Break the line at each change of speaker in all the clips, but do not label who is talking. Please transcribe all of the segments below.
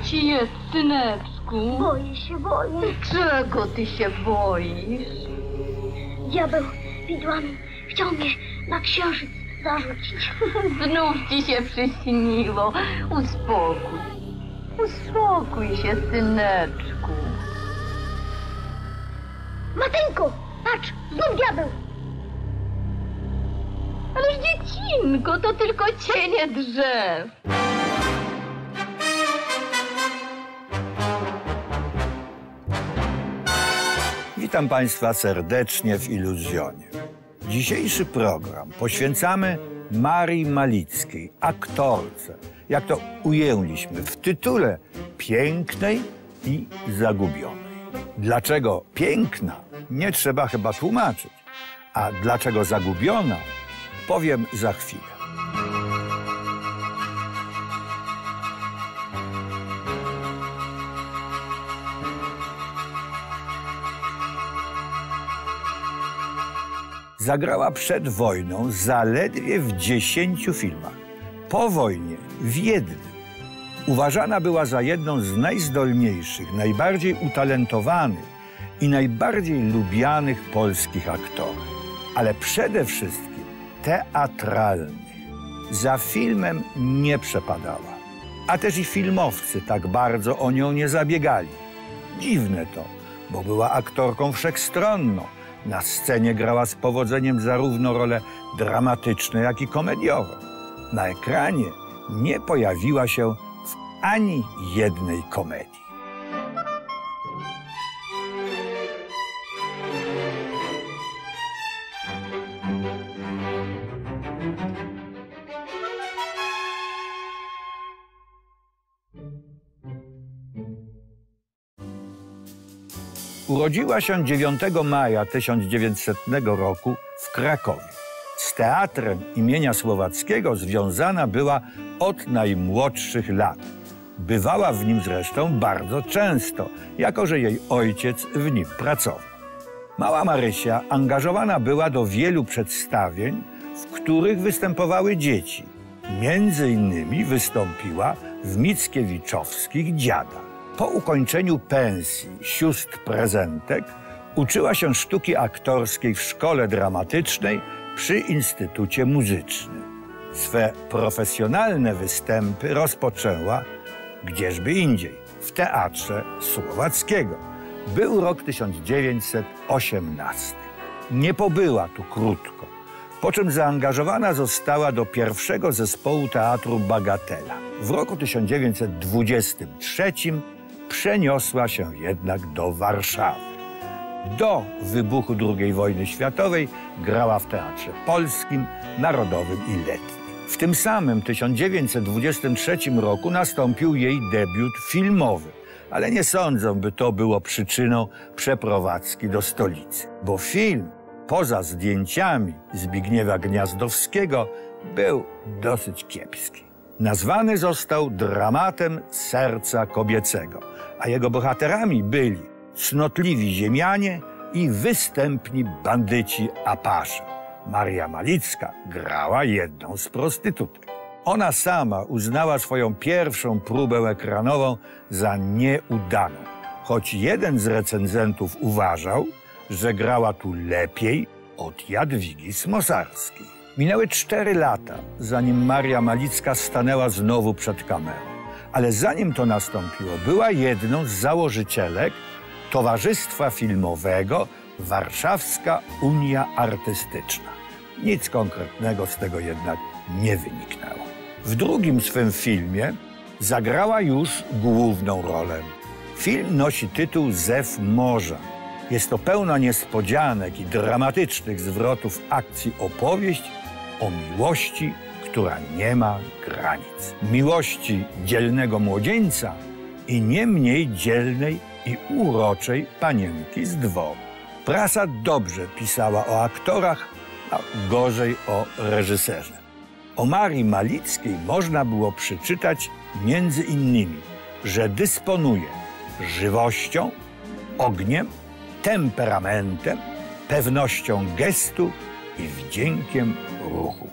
ci jest, syneczku?
Boję się.
Czego ty się boisz?
Diabeł widłami chciał mnie na księżyc zarzucić.
Znów ci się przyśniło. Uspokój się, syneczku.
Mateńko, patrz, znów diabeł.
Ależ dziecinko, to tylko cienie drzew.
Witam Państwa serdecznie w Iluzjonie. Dzisiejszy program poświęcamy Marii Malickiej, aktorce, jak to ujęliśmy w tytule, pięknej i zagubionej. Dlaczego piękna, nie trzeba chyba tłumaczyć, a dlaczego zagubiona, powiem za chwilę. Zagrała przed wojną zaledwie w 10 filmach. Po wojnie w jednym. Uważana była za jedną z najzdolniejszych, najbardziej utalentowanych i najbardziej lubianych polskich aktorek. Ale przede wszystkim teatralnych. Za filmem nie przepadała. A też i filmowcy tak bardzo o nią nie zabiegali. Dziwne to, bo była aktorką wszechstronną. Na scenie grała z powodzeniem zarówno role dramatyczne, jak i komediowe. Na ekranie nie pojawiła się w ani jednej komedii. Urodziła się 9 maja 1900 roku w Krakowie. Z teatrem imienia Słowackiego związana była od najmłodszych lat. Bywała w nim zresztą bardzo często, jako że jej ojciec w nim pracował. Mała Marysia angażowana była do wielu przedstawień, w których występowały dzieci. Między innymi wystąpiła w Mickiewiczowskich Dziadach. Po ukończeniu pensji sióstr prezentek uczyła się sztuki aktorskiej w szkole dramatycznej przy Instytucie Muzycznym. Swe profesjonalne występy rozpoczęła, gdzieżby indziej, w Teatrze Słowackiego. Był rok 1918. Nie pobyła tu krótko, po czym zaangażowana została do pierwszego zespołu Teatru Bagatela. W roku 1923 przeniosła się jednak do Warszawy. Do wybuchu II wojny światowej grała w Teatrze Polskim, Narodowym i Letnim. W tym samym 1923 roku nastąpił jej debiut filmowy, ale nie sądzę, by to było przyczyną przeprowadzki do stolicy, bo film, poza zdjęciami Zbigniewa Gniazdowskiego, był dosyć kiepski. Nazwany został dramatem serca kobiecego, a jego bohaterami byli cnotliwi ziemianie i występni bandyci apasze. Maria Malicka grała jedną z prostytutek. Ona sama uznała swoją pierwszą próbę ekranową za nieudaną, choć jeden z recenzentów uważał, że grała tu lepiej od Jadwigi Smosarskiej. Minęły 4 lata, zanim Maria Malicka stanęła znowu przed kamerą. Ale zanim to nastąpiło, była jedną z założycielek Towarzystwa Filmowego Warszawska Unia Artystyczna. Nic konkretnego z tego jednak nie wyniknęło. W drugim swym filmie zagrała już główną rolę. Film nosi tytuł Zew Morza. Jest to pełna niespodzianek i dramatycznych zwrotów akcji opowieść o miłości, która nie ma granic. Miłości dzielnego młodzieńca i nie mniej dzielnej i uroczej panienki z dworu. Prasa dobrze pisała o aktorach, a gorzej o reżyserze. O Marii Malickiej można było przeczytać między innymi, że dysponuje żywością, ogniem, temperamentem, pewnością gestu i wdziękiem ruchu.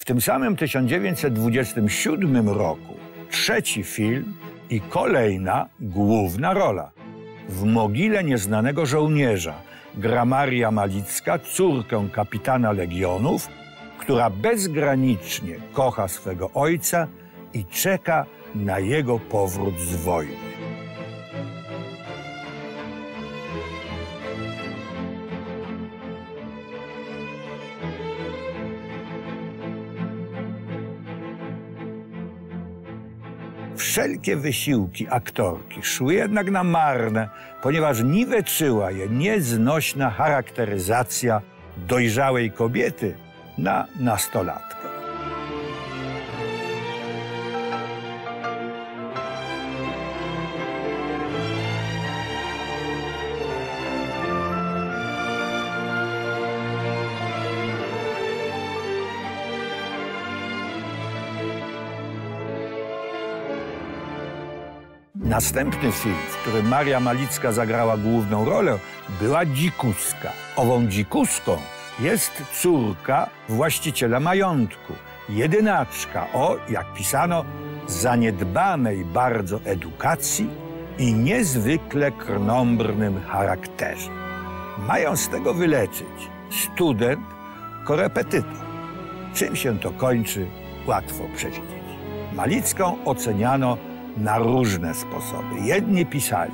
tym samym 1927 roku trzeci film i kolejna główna rola. W Mogile nieznanego żołnierza gra Maria Malicka, córkę kapitana Legionów, która bezgranicznie kocha swego ojca i czeka na jego powrót z wojny. Wszelkie wysiłki aktorki szły jednak na marne, ponieważ niweczyła je nieznośna charakteryzacja dojrzałej kobiety na nastolatkę. Następny film, w którym Maria Malicka zagrała główną rolę, była Dzikuska. Ową dzikuską jest córka właściciela majątku, jedynaczka o, jak pisano, zaniedbanej bardzo edukacji i niezwykle krnąbrnym charakterze. Mają z tego wyleczyć student, korepetytor. Czym się to kończy, łatwo przewidzieć. Malicką oceniano na różne sposoby. Jedni pisali: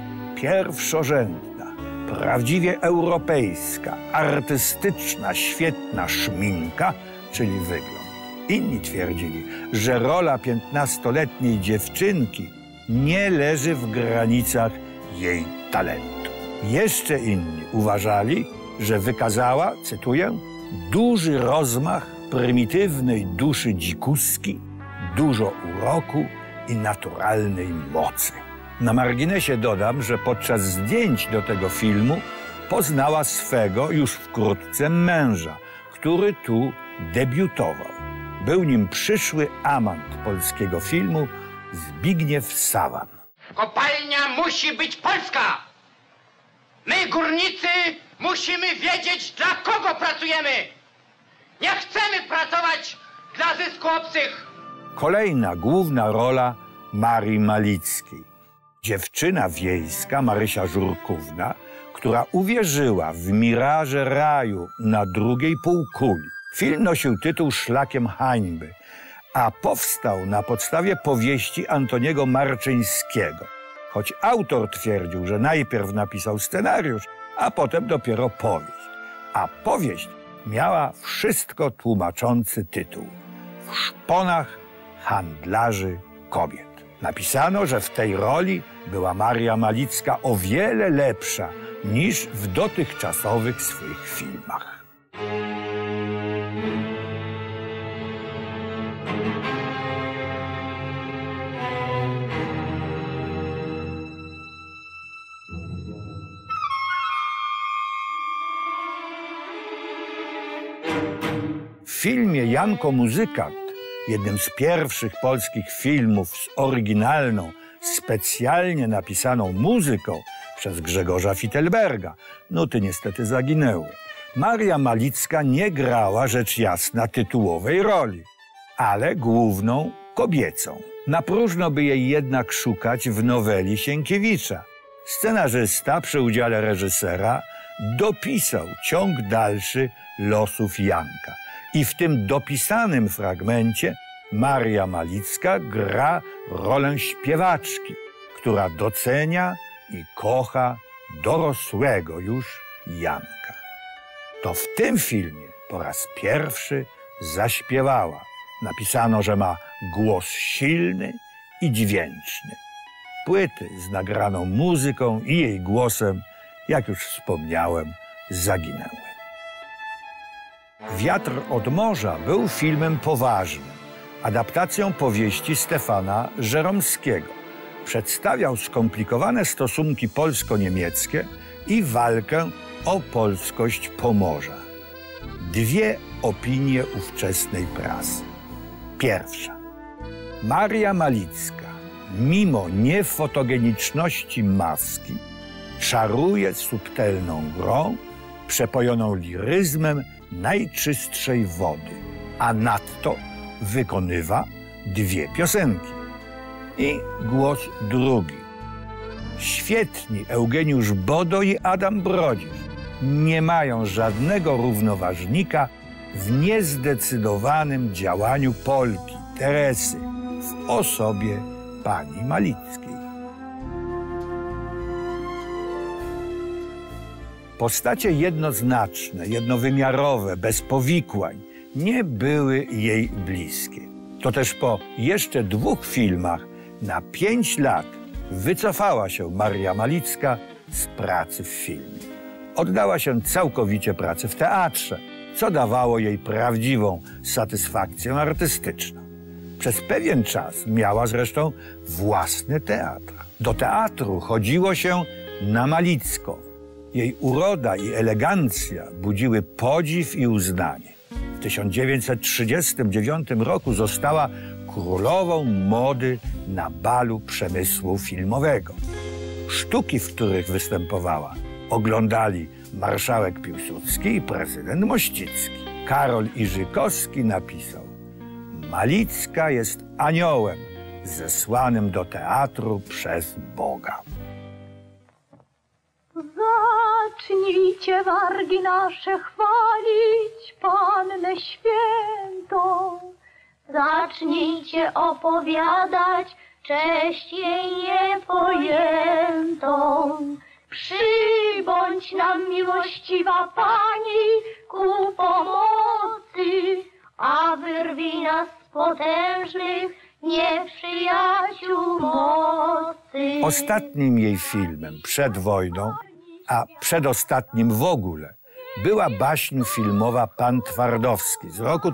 pierwszorzędna, prawdziwie europejska, artystyczna, świetna szminka, czyli wygląd. Inni twierdzili, że rola 15-letniej dziewczynki nie leży w granicach jej talentu. Jeszcze inni uważali, że wykazała, cytuję, duży rozmach prymitywnej duszy dzikuski, dużo uroku i naturalnej mocy. Na marginesie dodam, że podczas zdjęć do tego filmu poznała swego już wkrótce męża, który tu debiutował. Był nim przyszły amant polskiego filmu Zbigniew Sawan.
Kopalnia musi być polska! My, górnicy, musimy wiedzieć, dla kogo pracujemy! Nie chcemy pracować dla zysku obcych!
Kolejna główna rola Marii Malickiej. Dziewczyna wiejska Marysia Żurkówna, która uwierzyła w miraże raju na drugiej półkuli. Film nosił tytuł Szlakiem hańby, a powstał na podstawie powieści Antoniego Marczyńskiego. Choć autor twierdził, że najpierw napisał scenariusz, a potem dopiero powieść. A powieść miała wszystko tłumaczący tytuł: W szponach handlarzy kobiet. Napisano, że w tej roli była Maria Malicka o wiele lepsza niż w dotychczasowych swych filmach. W filmie Janko Muzykant, jednym z pierwszych polskich filmów z oryginalną, specjalnie napisaną muzyką przez Grzegorza Fittelberga, nuty niestety zaginęły, Maria Malicka nie grała, rzecz jasna, tytułowej roli, ale główną kobiecą. Na próżno by jej jednak szukać w noweli Sienkiewicza. Scenarzysta przy udziale reżysera dopisał ciąg dalszy losów Janka. I w tym dopisanym fragmencie Maria Malicka gra rolę śpiewaczki, która docenia i kocha dorosłego już Janka. To w tym filmie po raz pierwszy zaśpiewała. Napisano, że ma głos silny i dźwięczny. Płyty z nagraną muzyką i jej głosem, jak już wspomniałem, zaginęły. Wiatr od morza był filmem poważnym, adaptacją powieści Stefana Żeromskiego. Przedstawiał skomplikowane stosunki polsko-niemieckie i walkę o polskość Pomorza. Dwie opinie ówczesnej prasy. Pierwsza. Maria Malicka, mimo niefotogeniczności maski, czaruje subtelną grą, przepojoną liryzmem najczystszej wody. a nadto wykonywa 2 piosenki. I głos drugi. Świetni Eugeniusz Bodo i Adam Brodzisz nie mają żadnego równoważnika w niezdecydowanym działaniu Polki, Teresy, w osobie pani Malickiej. Postacie jednoznaczne, jednowymiarowe, bez powikłań nie były jej bliskie. To też po jeszcze 2 filmach na 5 lat wycofała się Maria Malicka z pracy w filmie. Oddała się całkowicie pracy w teatrze, co dawało jej prawdziwą satysfakcję artystyczną. Przez pewien czas miała zresztą własny teatr. Do teatru chodziło się na Malicką. Jej uroda i elegancja budziły podziw i uznanie. W 1939 roku została królową mody na balu przemysłu filmowego. Sztuki, w których występowała, oglądali marszałek Piłsudski i prezydent Mościcki. Karol Iżykowski napisał: Malicka jest aniołem zesłanym do teatru przez Boga.
Zacznijcie wargi nasze chwalić Pannę Świętą.
Zacznijcie opowiadać cześć jej niepojętą.
Przybądź nam, miłościwa Pani, ku pomocy,
A wyrwij nas z potężnych nieprzyjaciół mocy.
Ostatnim jej filmem przed wojną, a przedostatnim w ogóle, była baśń filmowa Pan Twardowski z roku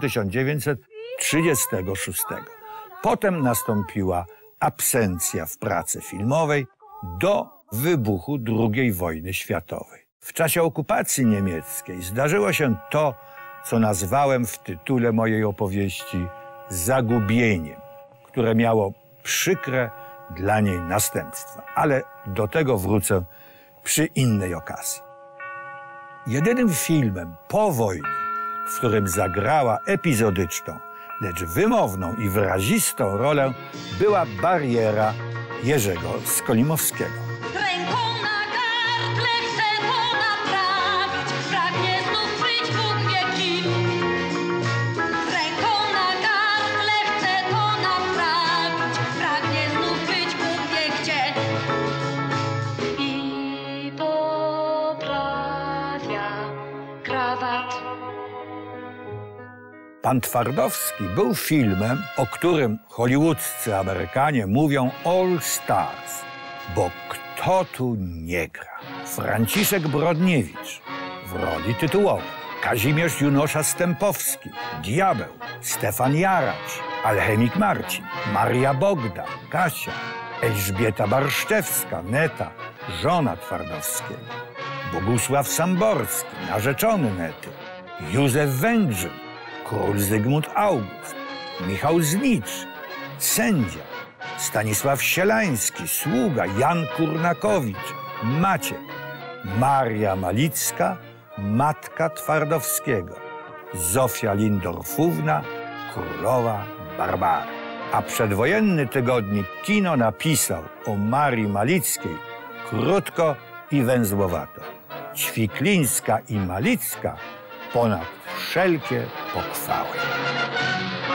1936. Potem nastąpiła absencja w pracy filmowej do wybuchu II wojny światowej. W czasie okupacji niemieckiej zdarzyło się to, co nazwałem w tytule mojej opowieści zagubieniem, które miało przykre dla niej następstwa. Ale do tego wrócę przy innej okazji. Jedynym filmem po wojnie, w którym zagrała epizodyczną, lecz wymowną i wyrazistą rolę, była Bariera Jerzego Skolimowskiego.
Ręką na gardle chcę to naprawić, pragnie znów być Bóg wie kim. Ręką na gardle chcę to naprawić, pragnie znów być Bóg wie gdzie. I poprawia krawat.
Pan Twardowski był filmem, o którym hollywoodzcy Amerykanie mówią All Stars, bo kto tu nie gra? Franciszek Brodniewicz w roli tytułowej, Kazimierz Junosza-Stępowski, Diabeł, Stefan Jaracz, Alchemik Marcin, Maria Bogdan, Kasia, Elżbieta Barszczewska, Neta, żona Twardowskiego, Bogusław Samborski, narzeczony Nety, Józef Węgrzyn, król Zygmunt August, Michał Znicz, sędzia, Stanisław Sielański, sługa, Jan Kurnakowicz, Maciek, Maria Malicka, matka Twardowskiego, Zofia Lindorfówna, królowa Barbary. A przedwojenny tygodnik Kino napisał o Marii Malickiej krótko i węzłowato: Ćwiklińska i Malicka ponad wszelkie pochwały.